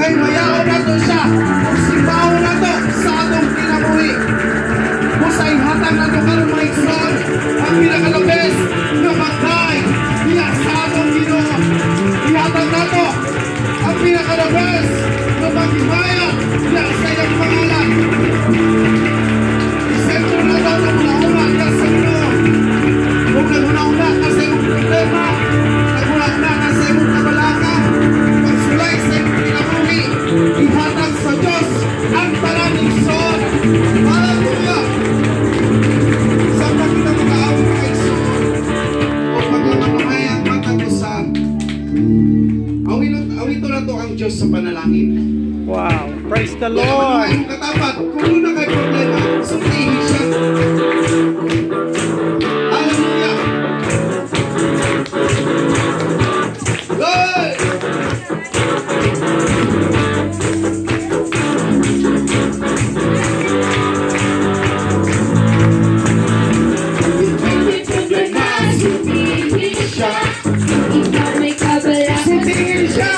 kay mayaon na to siya. Sibaw na to sa atong kinabuhi. Musay hatag na to karon mga igsoon. Ang pinakalabes na magday diya sa atong Ginoo. Ihatag na to ang pinakalabes na magibaya diya sa iyang pangalan. Isentro na to ang una-una diya sa Ginoo. Kung naguna-una kasi yung problema, naguna-una kasi yung kabalaka, pagsulay sa iyong kinabuhi, ihatag sa Diyos ang maraming son. Hallelujah! Saan kita mag-aawin ka igsoon? O pagkakamamay ang matagusan. Awito na to ang Diyos sa panalangin. Wow! Praise the Lord! Lord! Kung katapat, kung muna kayo problema, suntihin siya. Hallelujah! Good! Suntihin siya!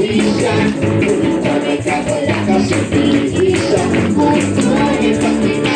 Kung tuwagin pagkita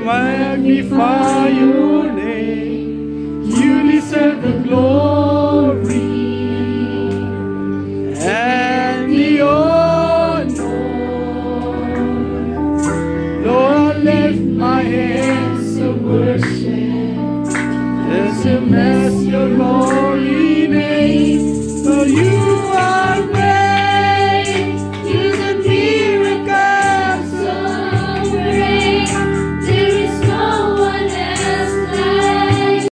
magnify your name. You deserve the glory.